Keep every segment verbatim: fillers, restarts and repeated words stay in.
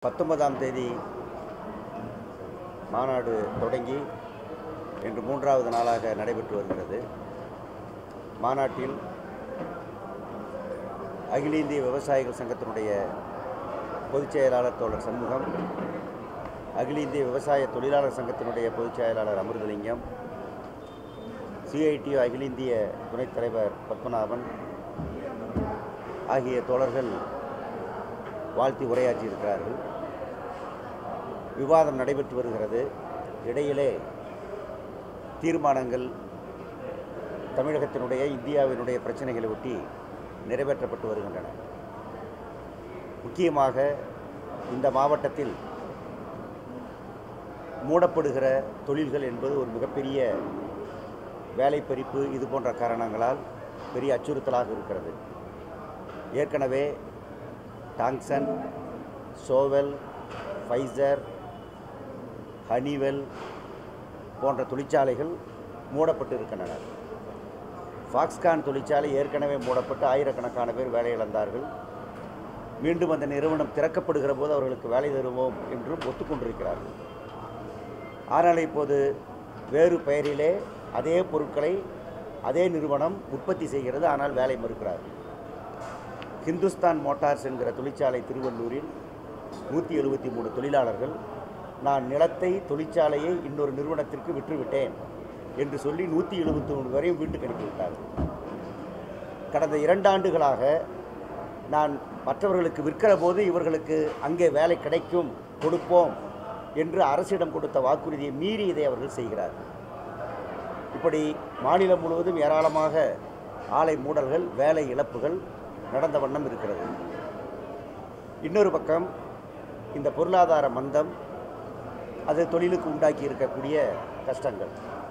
பத்தொன்பதாம் தேதி மாநாடு தொடங்கி இன்று மூன்றாவது நாளாக நடைபெற்று வருகிறது. மாநாட்டில் அகில இந்திய விவசாயிகள் சங்கத்தினுடைய பொதுச் செயலாளர் தோழர் சண்முகம், அகில இந்திய விவசாய தொழிலாளர் சங்கத்தினுடைய பொதுச் செயலாளர் அமிர்தலிங்கம், சிஐடியு அகில இந்திய துணைத் தலைவர் பத்மநாபன் ஆகிய தோழர்கள் வாழ்த்தி உரையாற்றியிருக்கிறார்கள். விவாதம் நடைபெற்று வருகிறது. இடையிலே தீர்மானங்கள் தமிழகத்தினுடைய இந்தியாவினுடைய பிரச்சனைகளை ஒட்டி நிறைவேற்றப்பட்டு வருகின்றன. முக்கியமாக இந்த மாவட்டத்தில் மூடப்படுகிற தொழில்கள் என்பது ஒரு மிகப்பெரிய வேலைப்பறிப்பு இது போன்ற காரணங்களால் பெரிய அச்சுறுத்தலாக இருக்கிறது. ஏற்கனவே டாங்சன், சோவெல், ஃபைசர், ஹனிவெல் போன்ற தொழிற்சாலைகள் மூடப்பட்டு இருக்கின்றன. ஃபாக்ஸ்கான் தொழிற்சாலை ஏற்கனவே மூடப்பட்டு ஆயிரக்கணக்கான பேர் வேலை இழந்தார்கள். மீண்டும் அந்த நிறுவனம் திறக்கப்படுகிற போது அவர்களுக்கு வேலை தருவோம் என்றும் ஒத்துக்கொண்டிருக்கிறார்கள். ஆனால் இப்போது வேறு பெயரிலே அதே பொருட்களை அதே நிறுவனம் உற்பத்தி செய்கிறது, ஆனால் வேலை மறுக்கிறார்கள். ஹிந்துஸ்தான் மோட்டார்ஸ் என்கிற தொழிற்சாலை திருவள்ளூரில் நூற்றி எழுபத்தி மூணு தொழிலாளர்கள் நான் நிலத்தை தொழிற்சாலையை இன்னொரு நிறுவனத்திற்கு விற்றுவிட்டேன் என்று சொல்லி நூற்றி எழுபத்தி மூணு வரையும் வீட்டுக்கு அனுப்பிவிட்டார்கள். கடந்த இரண்டு ஆண்டுகளாக நான் மற்றவர்களுக்கு விற்கிற போது இவர்களுக்கு அங்கே வேலை கிடைக்கும், கொடுப்போம் என்று அரசிடம் கொடுத்த வாக்குறுதியை மீறி இதை அவர்கள் செய்கிறார்கள். இப்படி மாநிலம் முழுவதும் ஏராளமாக ஆலை மூடல்கள், வேலை இழப்புகள் நடந்த வண்ணம் இருக்கிறது. இன்னொரு பக்கம் இந்த பொருளாதார மந்தம் அது தொழிலுக்கு உண்டாக்கி இருக்கக்கூடிய கஷ்டங்கள்.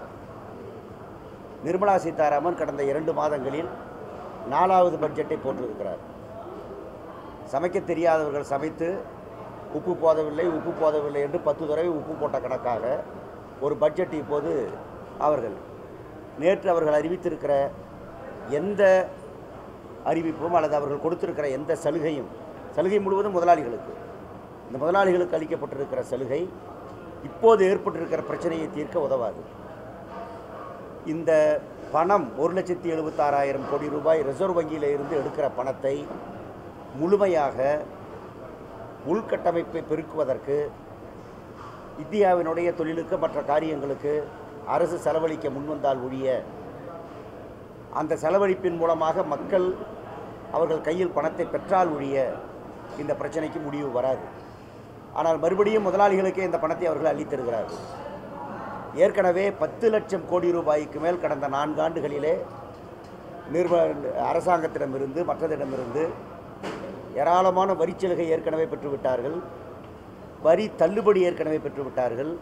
நிர்மலா சீதாராமன் கடந்த இரண்டு மாதங்களில் நாலாவது பட்ஜெட்டை போட்டிருக்கிறார். சமைக்க தெரியாதவர்கள் சமைத்து உப்பு போதவில்லை உப்பு போதவில்லை என்று பத்து தடவை உப்பு போட்ட கணக்காக ஒரு பட்ஜெட் இப்போது அவர்கள் நேற்று அவர்கள் அறிவித்திருக்கிற எந்த அறிவிப்பும் அல்லது அவர்கள் கொடுத்திருக்கிற எந்த சலுகையும், சலுகை முழுவதும் முதலாளிகளுக்கு, இந்த முதலாளிகளுக்கு அளிக்கப்பட்டிருக்கிற சலுகை இப்போது ஏற்பட்டிருக்கிற பிரச்சனையை தீர்க்க உதவாது. இந்த பணம் ஒரு லட்சத்தி எழுபத்தாறாயிரம் கோடி ரூபாய் ரிசர்வ் வங்கியில் இருந்து எடுக்கிற பணத்தை முழுமையாக உள்கட்டமைப்பை பெருக்குவதற்கு இந்தியாவினுடைய தொழிலுக்கு மற்ற காரியங்களுக்கு அரசு செலவழிக்க முன்வந்தால் ஒழிய அந்த செலவழிப்பின் மூலமாக மக்கள் அவர்கள் கையில் பணத்தை பெற்றால் ஒழிய இந்த பிரச்சனைக்கு முடிவு வராது. ஆனால் மறுபடியும் முதலாளிகளுக்கே இந்த பணத்தை அவர்கள் அள்ளித்தருகிறார்கள். ஏற்கனவே பத்து லட்சம் கோடி ரூபாய்க்கு மேல் கடந்த நான்கு ஆண்டுகளிலே நிர்வ அரசாங்கத்திடமிருந்து மற்றதிடமிருந்து ஏராளமான வரிச்சலுகை ஏற்கனவே பெற்றுவிட்டார்கள். வரி தள்ளுபடி ஏற்கனவே பெற்றுவிட்டார்கள்.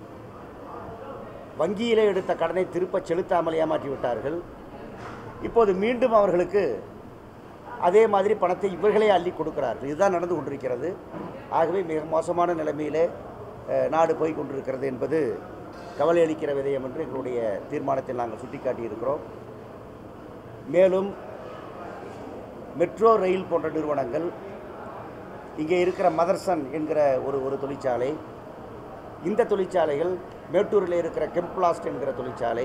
வங்கியிலே எடுத்த கடனை திருப்ப செலுத்தாமல் ஏமாற்றிவிட்டார்கள். இப்போது மீண்டும் அவர்களுக்கு அதே மாதிரி பணத்தை இவர்களே அள்ளி கொடுக்கிறார்கள். இதுதான் நடந்து கொண்டிருக்கிறது. ஆகவே மிக மோசமான நிலைமையிலே நாடு போய் கொண்டிருக்கிறது என்பது கவலை அளிக்கிற விடயம் என்று எங்களுடைய தீர்மானத்தில் நாங்கள் சுட்டிக்காட்டியிருக்கிறோம். மேலும் மெட்ரோ ரயில் போன்ற நிறுவனங்கள், இங்கே இருக்கிற மதர்சன் என்கிற ஒரு ஒரு தொழிற்சாலை, இந்த தொழிற்சாலைகள், மேட்டூரில் இருக்கிற கெம்பிளாஸ்ட் என்கிற தொழிற்சாலை,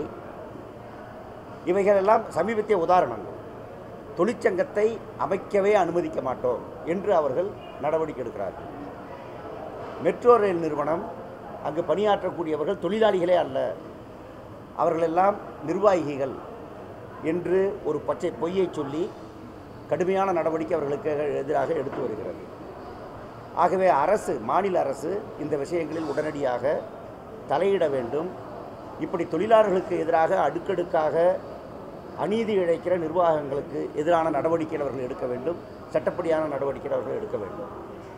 இவைகளெல்லாம் சமீபத்திய உதாரணங்கள். தொழிற்சங்கத்தை அமைக்கவே அனுமதிக்க மாட்டோம் என்று அவர்கள் நடவடிக்கை எடுக்கிறார்கள். மெட்ரோ ரயில் நிறுவனம், அங்கு பணியாற்றக்கூடியவர்கள் தொழிலாளிகளே அல்ல, அவர்களெல்லாம் நிர்வாகிகள் என்று ஒரு பச்சை பொய்யை சொல்லி கடுமையான நடவடிக்கை அவர்களுக்கு எதிராக எடுத்து வருகிறது. ஆகவே அரசு, மாநில அரசு இந்த விஷயங்களில் உடனடியாக தலையிட வேண்டும். இப்படி தொழிலாளர்களுக்கு எதிராக அடுக்கடுக்காக அநீதி இழைக்கிற நிர்வாகங்களுக்கு எதிரான நடவடிக்கைகள் அவர்கள் எடுக்க வேண்டும். சட்டப்படியான நடவடிக்கைகள் அவர்கள் எடுக்க வேண்டும்.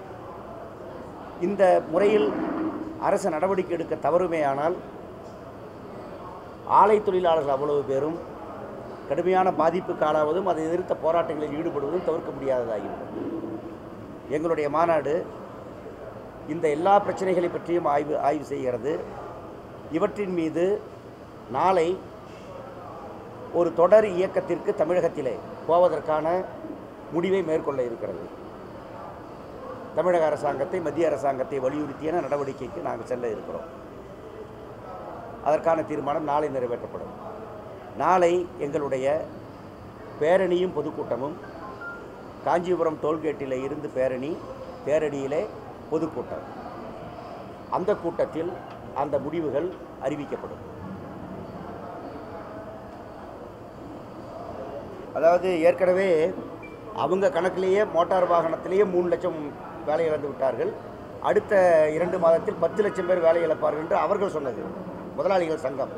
இந்த முறையில் அரசு நடவடிக்கை எடுக்க தவறுமேயானால் ஆலை தொழிலாளர்கள் அவ்வளவு பேரும் கடுமையான பாதிப்புக்கு ஆளாவதும் அதை எதிர்த்த போராட்டங்களில் ஈடுபடுவதும் தவிர்க்க முடியாததாகிவிடும். எங்களுடைய மாநாடு இந்த எல்லா பிரச்சனைகளை பற்றியும் ஆய்வு ஆய்வு செய்கிறது. இவற்றின் மீது நாளை ஒரு தொடர் இயக்கத்திற்கு தமிழகத்திலே போவதற்கான முடிவை மேற்கொள்ள இருக்கிறது. தமிழக அரசாங்கத்தை மத்திய அரசாங்கத்தை வலியுறுத்திய நடவடிக்கைக்கு நாங்கள் செல்ல இருக்கிறோம். அதற்கான தீர்மானம் நாளை நிறைவேற்றப்படும். நாளை எங்களுடைய பேரணியும் பொதுக்கூட்டமும் காஞ்சிபுரம் டோல்கேட்டில் இருந்து பேரணி, தேரடியிலே பொதுக்கூட்டம். அந்த கூட்டத்தில் அந்த முடிவுகள் அறிவிக்கப்படும். அதாவது ஏற்கனவே அவங்க கணக்கிலேயே மோட்டார் வாகனத்திலேயே மூணு லட்சம் வேலை இழந்து விட்டார்கள். அடுத்த இரண்டு மாதத்தில் பத்து லட்சம் பேர் வேலை இழப்பார்கள் என்று அவர்கள் சொன்னது முதலாளிகள் சங்கம்.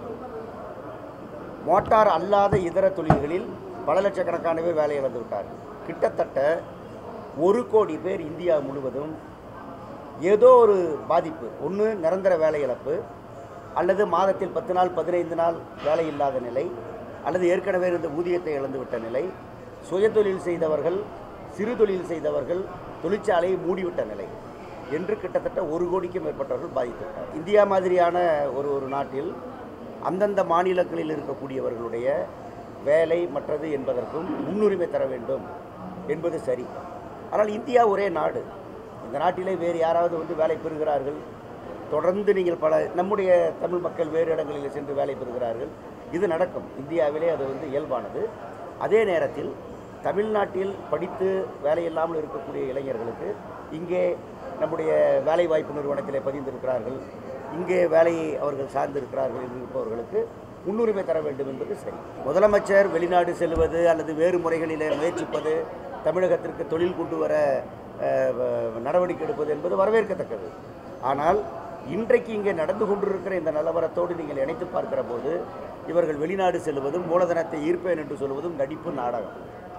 மோட்டார் அல்லாத இதர தொழில்களில் பல லட்சக்கணக்கான பேர் வேலை இழந்து விட்டார்கள். கிட்டத்தட்ட ஒரு கோடி பேர் இந்தியா முழுவதும் ஏதோ ஒரு பாதிப்பு, ஒன்று நிரந்தர வேலை இழப்பு, அல்லது மாதத்தில் பத்து நாள் பதினைந்து நாள் வேலை இல்லாத நிலை, அல்லது ஏற்கனவே இருந்த ஊதியத்தை இழந்துவிட்ட நிலை, சுயதொழில் செய்தவர்கள், சிறு தொழில் செய்தவர்கள் தொழிற்சாலையை மூடிவிட்ட நிலை என்று கிட்டத்தட்ட ஒரு கோடிக்கும் மேற்பட்டவர்கள் பாதித்துவிட்டார். இந்தியா மாதிரியான ஒரு ஒரு நாட்டில் அந்தந்த மாநிலங்களில் இருக்கக்கூடியவர்களுடைய வேலை மற்றது என்பதற்கும் முன்னுரிமை தர வேண்டும் என்பது சரி. ஆனால் இந்தியா ஒரே நாடு. இந்த நாட்டிலே வேறு யாராவது வந்து வேலை பெறுகிறார்கள்? தொடர்ந்து நீங்கள் பல நம்முடைய தமிழ் மக்கள் வேறு இடங்களில் சென்று வேலை பெறுகிறார்கள். இது நடக்கும். இந்தியாவிலே அது வந்து இயல்பானது. அதே நேரத்தில் தமிழ்நாட்டில் படித்து வேலையில்லாமல் இருக்கக்கூடிய இளைஞர்களுக்கு இங்கே நம்முடைய வேலைவாய்ப்பு நிறுவனத்திலே பதிந்திருக்கிறார்கள், இங்கே வேலையை அவர்கள் சார்ந்திருக்கிறார்கள் என்று இருப்பவர்களுக்கு முன்னுரிமை தர வேண்டும் என்பது சரி. முதலமைச்சர் வெளிநாடு செல்வது அல்லது வேறு முறைகளிலே முயற்சிப்பது, தமிழகத்திற்கு தொழில் கொண்டு வர நடவடிக்கை எடுப்பது என்பது வரவேற்கத்தக்கது. ஆனால் இன்றைக்கு இங்கே நடந்து கொண்டிருக்கிற இந்த நிலவரத்தோடு நீங்கள் இணைத்து பார்க்கிற போது இவர்கள் வெளிநாடு செல்வதும் மூலதனத்தை ஈர்ப்பேன் என்று சொல்வதும் நடிப்பு நாடகம்.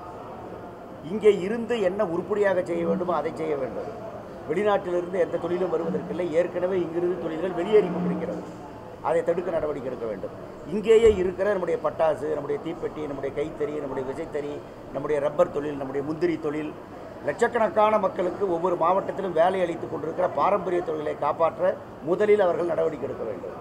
இங்கே இருந்து என்ன உருப்படியாக செய்ய வேண்டுமோ அதை செய்ய வேண்டும். வெளிநாட்டிலிருந்து எந்த தொழிலும் வருவதற்கில்லை. ஏற்கனவே இங்கிருந்து தொழில்கள் வெளியேறி கொண்டிருக்கிறது. அதை தடுக்க நடவடிக்கை எடுக்க வேண்டும். இங்கேயே இருக்கிற நம்முடைய பட்டாசு, நம்முடைய தீப்பெட்டி, நம்முடைய கைத்தறி, நம்முடைய விசைத்தறி, நம்முடைய ரப்பர் தொழில், நம்முடைய முந்திரி தொழில், லட்சக்கணக்கான மக்களுக்கு ஒவ்வொரு மாவட்டத்திலும் வேலை அளித்துக் கொண்டிருக்கிற பாரம்பரிய தொழிலை காப்பாற்ற முதலில் அவர்கள் நடவடிக்கை எடுக்க வேண்டும்.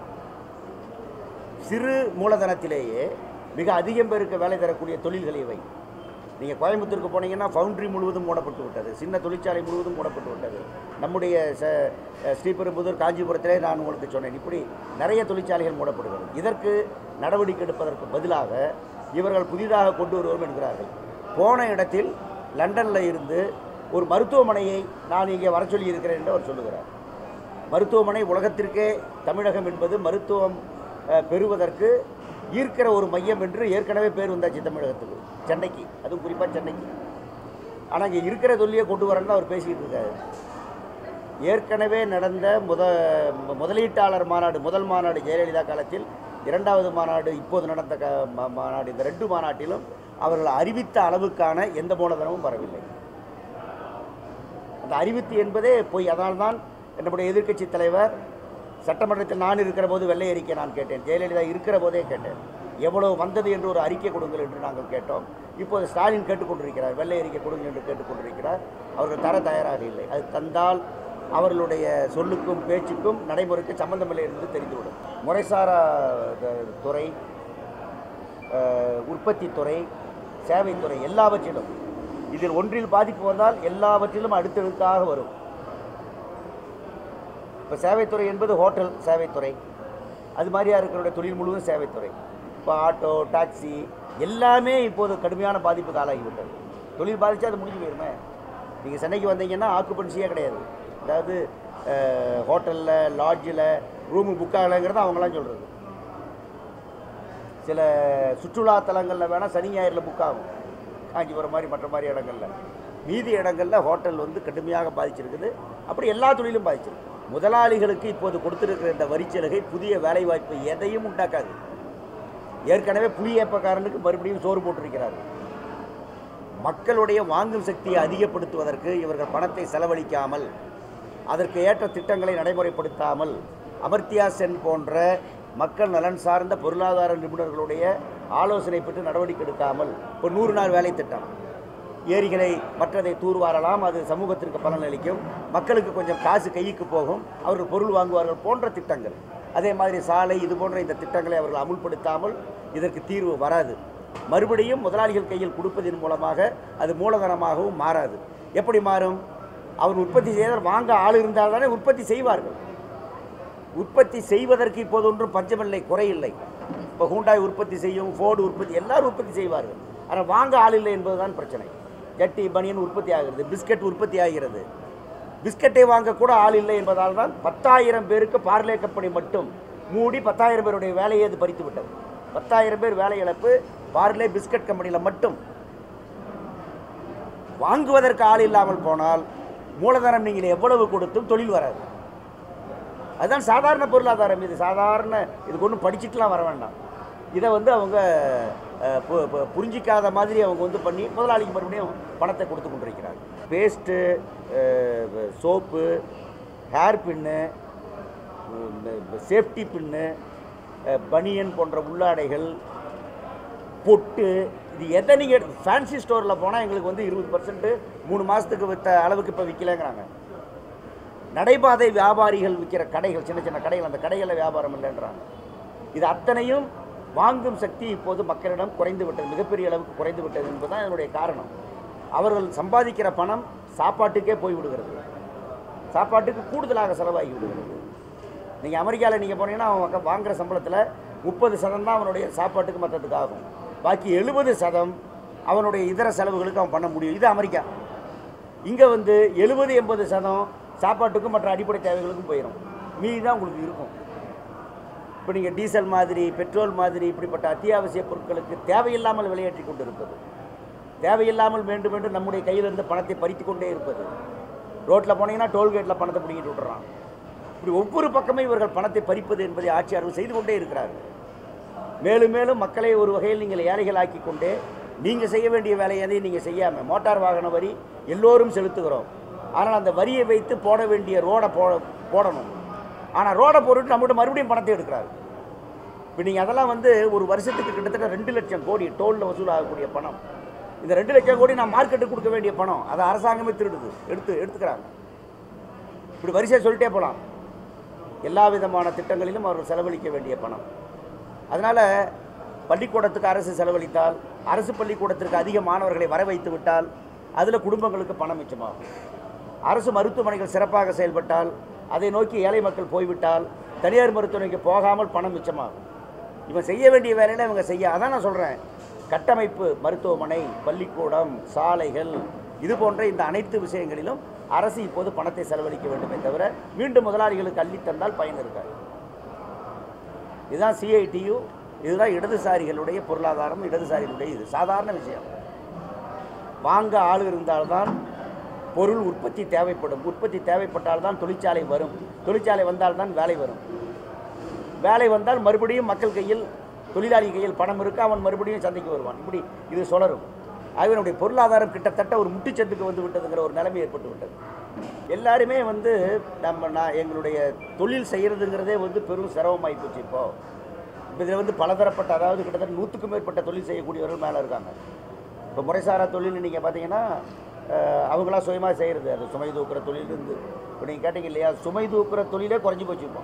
சிறு மூலதனத்திலேயே மிக அதிகம் பேருக்கு வேலை தரக்கூடிய தொழில்கள் இவை. நீங்கள் கோயம்புத்தூருக்கு போனீங்கன்னா ஃபவுண்ட்ரி முழுவதும் மூடப்பட்டு விட்டது, சின்ன தொழிற்சாலை முழுவதும் மூடப்பட்டு விட்டது. நம்முடைய ஸ்ரீபெரும்புதூர், காஞ்சிபுரத்திலே நான் உங்களுக்கு சொன்னேன், இப்படி நிறைய தொழிற்சாலைகள் மூடப்படுகிறது. இதற்கு நடவடிக்கை எடுப்பதற்கு பதிலாக இவர்கள் புதிதாக கொண்டு வருவோம் என்கிறார்கள். போன இடத்தில் லண்டனில் இருந்து ஒரு மருத்துவமனையை நான் இங்கே வர சொல்லி இருக்கிறேன் என்று அவர் சொல்லுகிறார். மருத்துவமனை உலகத்திற்கே தமிழகம் என்பது மருத்துவம் பெறுவதற்கு ஈர்க்கிற ஒரு மையம் என்று ஏற்கனவே பேர் வந்தாச்சு தமிழகத்துக்கு, சென்னைக்கு, அதுவும் குறிப்பாக சென்னைக்கு. ஆனால் இங்கே இருக்கிற தொல்லியை கொண்டு வரேன்னு அவர் பேசிக்கிட்டு இருக்காரு. ஏற்கனவே நடந்த முத முதலீட்டாளர் மாநாடு, முதல் மாநாடு ஜெயலலிதா காலத்தில், இரண்டாவது மாநாடு இப்போது நடந்த க மாநாடு, இந்த ரெண்டு மாநாட்டிலும் அவர்கள் அறிவித்த அளவுக்கான எந்த மூலதனமும் வரவில்லை. அந்த அறிவித்து என்பதே பொய். அதனால்தான் நம்முடைய எதிர்க்கட்சி தலைவர் சட்டமன்றத்தில் நான் இருக்கிற போது வெள்ளை அறிக்கை நான் கேட்டேன், ஜெயலலிதா இருக்கிற போதே கேட்டேன், எவ்வளவு வந்தது என்று ஒரு அறிக்கை கொடுங்கள் என்று நாங்கள் கேட்டோம். இப்போது ஸ்டாலின் கேட்டுக்கொண்டிருக்கிறார், வெள்ளை அறிக்கை கொடுங்கள் என்று கேட்டுக்கொண்டிருக்கிறார். அவர்கள் தர தயாராக இல்லை. அது தந்தால் அவர்களுடைய சொல்லுக்கும் பேச்சுக்கும் நடைமுறைக்கு சம்பந்தமில்லை என்பது தெரிந்துவிடும். முறைசாரா துறை, உற்பத்தி துறை, சேவைத்துறை எல்லாவற்றிலும் இதில் ஒன்றில் பாதிப்பு வந்தால் எல்லாவற்றிலும் அடுத்தடுத்தாக வரும். இப்போ சேவைத்துறை என்பது ஹோட்டல் சேவைத்துறை, அது மாதிரியா இருக்கிற தொழில் முழுவதும் சேவைத்துறை. இப்போ ஆட்டோ, டாக்ஸி எல்லாமே இப்போது கடுமையான பாதிப்புக்கு ஆளாகிவிட்டது. தொழில் பாதித்தா அது முடிஞ்சு போயிருமே. நீங்கள் சென்னைக்கு வந்தீங்கன்னா ஆக்குபன்சியே கிடையாது. அதாவது ஹோட்டலில், லாட்ஜில் ரூமு புக் ஆகலைங்கிறது அவங்களாம் சொல்கிறது. சில சுற்றுலா தலங்களில் வேணால் சனி ஞாயிறில் புக் ஆகும், காஞ்சிபுரம் மாதிரி மற்ற மாதிரி இடங்களில். மீதி இடங்களில் ஹோட்டல் வந்து கடுமையாக பாதிச்சிருக்குது. அப்படி எல்லா தொழிலும் பாதிச்சிருக்கு. முதலாளிகளுக்கு இப்போது கொடுத்திருக்கிற இந்த வரிச்சலுகை புதிய வேலைவாய்ப்பு எதையும் உண்டாக்காது. ஏற்கனவே புலியேப்பக்காரனுக்கு மறுபடியும் சோறு போட்டிருக்கிறார்கள். மக்களுடைய வாங்கும் சக்தியை அதிகப்படுத்துவதற்கு இவர்கள் பணத்தை செலவழிக்காமல், அதற்கு ஏற்ற திட்டங்களை நடைமுறைப்படுத்தாமல், அமர்த்தியா சென் போன்ற மக்கள் நலன் சார்ந்த பொருளாதார நிபுணர்களுடைய ஆலோசனை பெற்று நடவடிக்கை எடுக்காமல், இப்போ நூறு நாள் வேலை திட்டம், ஏரிகளை மற்றதை தூர்வாரலாம், அது சமூகத்திற்கு பலன் அளிக்கும், மக்களுக்கு கொஞ்சம் காசு கைக்கு போகும், அவர்கள் பொருள் வாங்குவார்கள் போன்ற திட்டங்கள். அதே மாதிரி சாலை, இது போன்ற இந்த திட்டங்களை அவர்கள் அமுல்படுத்தாமல் இதற்கு தீர்வு வராது. மறுபடியும் முதலாளிகள் கையில் கொடுப்பதன் மூலமாக அது மூலதனமாகவும் மாறாது. எப்படி மாறும்? அவர் உற்பத்தி செய்தால் வாங்க ஆள் இருந்தால் தானே உற்பத்தி செய்வார்கள். உற்பத்தி செய்வதற்கு இப்போது ஒன்றும் பஞ்சமில்லை, குறையில்லை. இப்போ ஹூண்டாய் உற்பத்தி செய்யும், ஃபோர்டு உற்பத்தி, எல்லாரும் உற்பத்தி செய்வார்கள். ஆனால் வாங்க ஆள் இல்லை என்பதுதான் பிரச்சனை. ஜட்டி பனியன் உற்பத்தி ஆகிறது, பிஸ்கட் உற்பத்தி ஆகிறது. பிஸ்கட்டை வாங்கக்கூட ஆள் இல்லை என்பதால் தான் பத்தாயிரம் பேருக்கு பார்லே கம்பெனி மட்டும் மூடி பத்தாயிரம் பேருடைய வேலையை அது பறித்து விட்டது. பத்தாயிரம் பேர் வேலை இழப்பு பார்லே பிஸ்கட் கம்பெனியில் மட்டும். வாங்குவதற்கு ஆள் இல்லாமல் போனால் மூலதனம் நீங்கள் எவ்வளவு கொடுத்தும் தொழில் வராது. அதுதான் சாதாரண பொருளாதாரம். இது சாதாரண, இதுக்கு ஒன்றும் படிச்சுட்டுலாம் வர வேண்டாம். இதை வந்து அவங்க புரிஞ்சிக்காத மாதிரி அவங்க வந்து பண்ணி முதலாளிக்கு மறுபடியும் பணத்தை கொடுத்து கொண்டிருக்கிறாங்க. Paste, soap, hair pin, safety pin, பனியன் போன்ற உள்ளாடைகள், பொட்டு, இது எதை நீங்கள் ஃபேன்சி ஸ்டோரில் போனால் எங்களுக்கு வந்து இருபது பர்சன்ட்டு மூணு மாதத்துக்கு விற்ற அளவுக்கு இப்போ விற்கலைங்கிறாங்க. நடைபாதை வியாபாரிகள் விற்கிற கடைகள், சின்ன சின்ன கடைகள், அந்த கடைகளில் வியாபாரம் இல்லைன்றாங்க. இது அத்தனையும் வாங்கும் சக்தி இப்போது மக்களிடம் குறைந்து விட்டது, மிகப்பெரிய அளவுக்கு குறைந்து விட்டது என்பதுதான் இதனுடைய காரணம். அவர்கள் சம்பாதிக்கிற பணம் சாப்பாட்டுக்கே போய்விடுகிறது, சாப்பாட்டுக்கு கூடுதலாக செலவாகி விடுகிறது. நீங்கள் அமெரிக்காவில் நீங்கள் போனீங்கன்னா அவன் வாங்குகிற சம்பளத்தில் முப்பது சதம் தான் அவனுடைய சாப்பாட்டுக்கு மற்றதுக்கு ஆகும். பாக்கி எழுபது சதம் அவனுடைய இதர செலவுகளுக்கு அவன் பண்ண முடியும். இது அமெரிக்கா. இங்கே வந்து எழுபது எண்பது சதம் சாப்பாட்டுக்கும் மற்ற அடிப்படை தேவைகளுக்கும் போயிடும், மீதி தான் உங்களுக்கு இருக்கும். இப்போ நீங்கள் டீசல் மாதிரி, பெட்ரோல் மாதிரி இப்படிப்பட்ட அத்தியாவசிய பொருட்களுக்கு தேவையில்லாமல் விலையேற்றி கொண்டு இருப்பது, தேவையில்லாமல் வேண்டும் என்று நம்முடைய கையிலிருந்து பணத்தை பறித்து கொண்டே இருப்பது. ரோட்டில் போனீங்கன்னா டோல்கேட்டில் பணத்தை பிடிக்கிட்டு விட்டுறான். இப்படி ஒவ்வொரு பக்கமே இவர்கள் பணத்தை பறிப்பது என்பதை ஆட்சியாளர்கள் செய்து கொண்டே இருக்கிறார்கள். மேலும் மேலும் மக்களை ஒரு வகையில் நீங்கள் ஏழைகள் ஆக்கி கொண்டே, நீங்கள் செய்ய வேண்டிய வேலையை நீங்கள் செய்யாமல், மோட்டார் வாகன வரி எல்லோரும் செலுத்துகிறோம், ஆனால் அந்த வரியை வைத்து போட வேண்டிய ரோடை போ போடணும் ஆனால் ரோடை போட்டுட்டு நம்மகிட்ட மறுபடியும் பணத்தை எடுக்கிறாரு. இப்போ நீங்கள் அதெல்லாம் வந்து ஒரு வருஷத்துக்கு கிட்டத்தட்ட ரெண்டு லட்சம் கோடி டோலில் வசூலாகக்கூடிய பணம். இந்த ரெண்டு லட்சம் கோடி நான் மார்க்கெட்டுக்கு கொடுக்க வேண்டிய பணம், அதை அரசாங்கமே திருடுது, எடுத்து எடுத்துக்கிறாங்க. இப்படி வரிசையாக சொல்லிட்டே போகலாம். எல்லா விதமான திட்டங்களிலும் அவர்கள் செலவழிக்க வேண்டிய பணம். அதனால் பள்ளிக்கூடத்துக்கு அரசு செலவழித்தால், அரசு பள்ளிக்கூடத்திற்கு அதிக மாணவர்களை வர வைத்து விட்டால் அதில் குடும்பங்களுக்கு பணம் மிச்சமாகும். அரசு மருத்துவமனைகள் சிறப்பாக செயல்பட்டால், அதை நோக்கி ஏழை மக்கள் போய்விட்டால் தனியார் மருத்துவமனைக்கு போகாமல் பணம் மிச்சமாகும். இவன் செய்ய வேண்டிய வேலையில் இவங்க செய்ய, அதான் நான் சொல்கிறேன், கட்டமைப்பு, மருத்துவமனை, பள்ளிக்கூடம், சாலைகள், இது போன்ற இந்த அனைத்து விஷயங்களிலும் அரசு இப்போது பணத்தை செலவழிக்க வேண்டுமே தவிர மீண்டும் முதலாளிகளுக்கு அள்ளி தந்தால் பயன் இருக்காது. இதுதான் சிஐடியு, இதுதான் இடதுசாரிகளுடைய பொருளாதாரம், இடதுசாரிகளுடைய இது சாதாரண விஷயம். வாங்க ஆள் இருந்தால்தான் பொருள் உற்பத்தி தேவைப்படும், உற்பத்தி தேவைப்பட்டால்தான் தொழிற்சாலை வரும், தொழிற்சாலை வந்தால்தான் வேலை வரும், வேலை வந்தால் மறுபடியும் மக்கள் கையில், தொழிலாளி கையில் பணம் இருக்கு, அவன் மறுபடியும் சந்தைக்கு வருவான். இப்படி இது சுழரும். ஆகவே நம்முடைய பொருளாதாரம் கிட்டத்தட்ட ஒரு முட்டுச்சத்துக்கு வந்து விட்டதுங்கிற ஒரு நிலைமை ஏற்பட்டு விட்டது. எல்லாருமே வந்து நம்ம நான் எங்களுடைய தொழில் செய்கிறதுங்கிறதே வந்து பெரும் சிரமமாகி போச்சு. இப்போது இப்போ இதில் வந்து பலதரப்பட்ட, அதாவது கிட்டத்தட்ட நூற்றுக்கும் மேற்பட்ட தொழில் செய்யக்கூடியவர்கள் மேலே இருக்காங்க. இப்போ முறைசாரா தொழில் நீங்கள் பார்த்தீங்கன்னா அவங்களாம் சுயமாக செய்கிறது, அது சுமை தூக்குற தொழில் இருந்து. இப்போ நீங்கள் கேட்டீங்க இல்லையா, சுமை தூக்குற தொழிலே குறைஞ்சி போச்சுருப்போம்,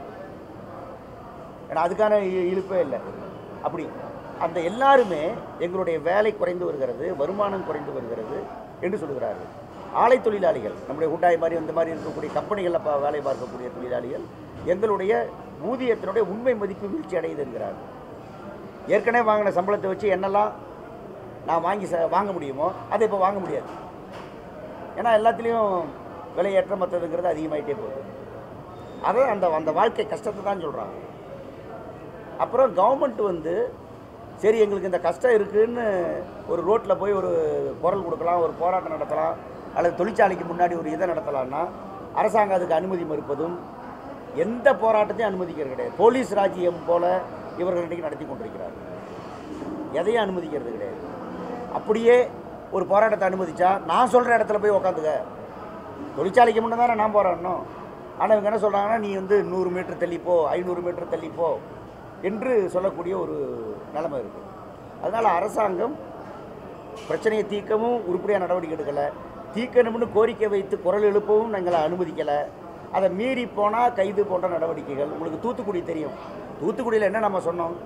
ஏன்னா அதுக்கான இழுப்பே இல்லை. அப்படி அந்த எல்லாருமே எங்களுடைய வேலை குறைந்து வருகிறது, வருமானம் குறைந்து வருகிறது என்று சொல்கிறார்கள். ஆலை தொழிலாளிகள், நம்முடைய ஹூண்டாய் மாதிரி இந்த மாதிரி இருக்கக்கூடிய கம்பெனிகளில் வேலை பார்க்கக்கூடிய தொழிலாளிகள் எங்களுடைய ஊதியத்தினுடைய உண்மை மதிப்பு வீழ்ச்சி அடையுது என்கிறார்கள். ஏற்கனவே வாங்கின சம்பளத்தை வச்சு என்னெல்லாம் நான் வாங்கி ச வாங்க முடியுமோ அதை இப்போ வாங்க முடியாது, ஏன்னா எல்லாத்துலேயும் விலையேற்றம் மற்றதுங்கிறது அதிகமாகிட்டே போகுது. அதை அந்த அந்த வாழ்க்கை கஷ்டத்தை தான் சொல்கிறாங்க. அப்புறம் கவர்மெண்ட் வந்து சரி எங்களுக்கு இந்த கஷ்டம் இருக்குதுன்னு ஒரு ரோட்டில் போய் ஒரு குரல் கொடுக்கலாம், ஒரு போராட்டம் நடத்தலாம், அல்லது தொழிற்சாலைக்கு முன்னாடி ஒரு இதை நடத்தலாம்னா அரசாங்கம் அதுக்கு அனுமதி மறுப்பதும், எந்த போராட்டத்தையும் அனுமதிக்கிறது கிடையாது. போலீஸ் ராஜ்யம் போல் இவர்கள் இன்றைக்கு நடத்தி கொண்டிருக்கிறார்கள், எதையும் அனுமதிக்கிறது கிடையாது. அப்படியே ஒரு போராட்டத்தை அனுமதிச்சா நான் சொல்கிற இடத்துல போய் உக்காந்துக்க, தொழிற்சாலைக்கு முன்னே தானே நான் போராடணும். ஆனால் இவங்க என்ன சொல்கிறாங்கன்னா, நீ வந்து நூறு மீட்டர் தள்ளிப்போ, ஐநூறு மீட்டர் தள்ளிப்போ என்று சொல்லக்கூடிய ஒரு நிலைமை இருக்குது. அதனால் அரசாங்கம் பிரச்சனையை தீர்க்கவும் உருப்படியாக நடவடிக்கை எடுக்கலை, தீர்க்கணும்னு கோரிக்கை வைத்து குரல் எழுப்பவும் எங்களை அனுமதிக்கலை. அதை மீறி போனால் கைது போன்ற நடவடிக்கைகள். உங்களுக்கு தூத்துக்குடி தெரியும், தூத்துக்குடியில் என்ன நம்ம சொன்னோம்,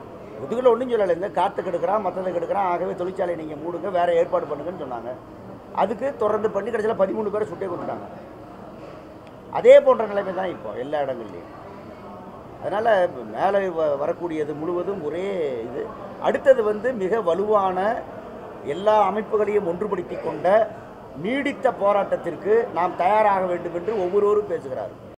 தூத்துக்குடியில் ஒன்றும் சொல்லலை, இந்த காற்று கெடுக்கிறான், மற்றதை கெடுக்கிறான், ஆகவே தொழிற்சாலை நீங்கள் மூடுங்க, வேறு ஏற்பாடு பண்ணுங்கன்னு சொன்னாங்க. அதுக்கு தொடர்ந்து பண்ணி கடைசியில் பதிமூணு பேரை சுட்டே கொண்டுட்டாங்க. அதே போன்ற நிலைமை தான் இப்போ எல்லா இடங்கள்லையும். அதனால் மேலே வ வரக்கூடியது முழுவதும் ஒரே இது. அடுத்தது வந்து மிக வலுவான எல்லா அமைப்புகளையும் ஒன்றுபடுத்தி கொண்ட நீடித்த போராட்டத்திற்கு நாம் தயாராக வேண்டும் என்று ஒவ்வொருவரும் பேசுகிறார்கள்.